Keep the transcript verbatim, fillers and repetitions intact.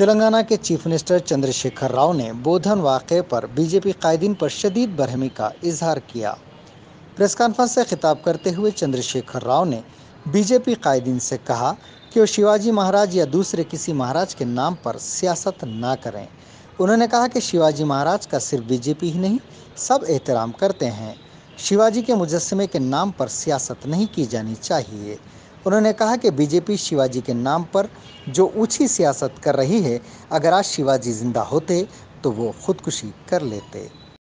तेलंगाना के chief minister Chandrashekhar Rao ने बोधन वाक़े पर बीजेपी कायदीन पर शदीद बरहमी का इजहार किया। प्रेस कॉन्फ्रेंस से खिताब करते हुए चंद्रशेखर राव ने बीजेपी कायदीन से कहा कि वो शिवाजी महाराज या दूसरे किसी महाराज के नाम पर सियासत ना करें। उन्होंने कहा कि शिवाजी महाराज का सिर्फ बीजेपी ही नहीं, सब एहतराम करते हैं। शिवाजी के मुजस्समे के नाम पर सियासत नहीं की जानी चाहिए। उन्होंने कहा कि बीजेपी शिवाजी के नाम पर जो ऊंची सियासत कर रही है, अगर आज शिवाजी जिंदा होते तो वो खुदकुशी कर लेते।